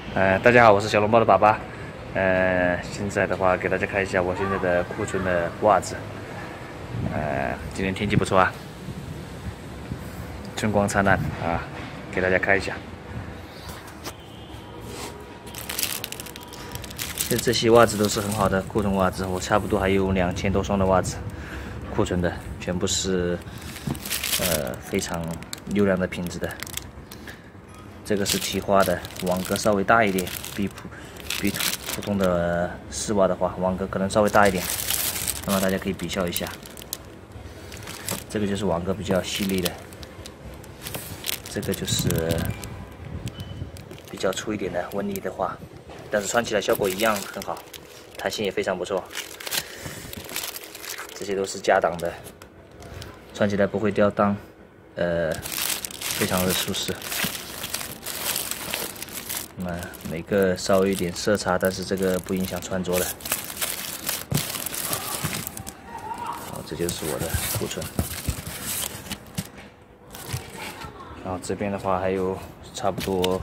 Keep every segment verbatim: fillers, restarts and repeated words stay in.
呃，大家好，我是小笼包的爸爸。呃，现在的话，给大家看一下我现在的库存的袜子。呃，今天天气不错啊，春光灿烂啊，给大家看一下。其实这些袜子都是很好的库存袜子，我差不多还有两千多双的袜子库存的，全部是呃非常优良的品质的。这个是提花的，网格稍微大一点，比普比普通的丝袜的话，网格可能稍微大一点。那么大家可以比较一下，这个就是网格比较细腻的，这个就是比较粗一点的纹理的话，但是穿起来效果一样很好，弹性也非常不错。这些都是加档的，穿起来不会掉裆，呃，非常的舒适。那么每个稍微有点色差，但是这个不影响穿着的。好，这就是我的库存。然后这边的话还有差不多，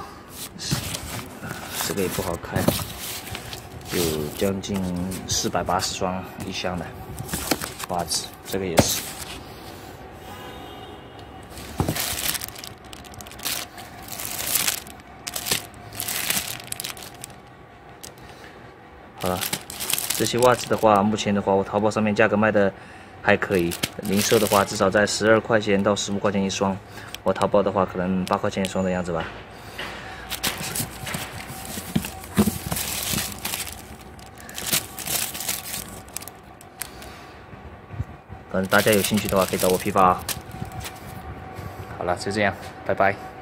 这个也不好开，有将近四百八十双一箱的袜子，这个也是。好了，这些袜子的话，目前的话，我淘宝上面价格卖的还可以，零售的话至少在十二块钱到十五块钱一双，我淘宝的话可能八块钱一双的样子吧。反正大家有兴趣的话，可以找我批发啊。好了，就这样，拜拜。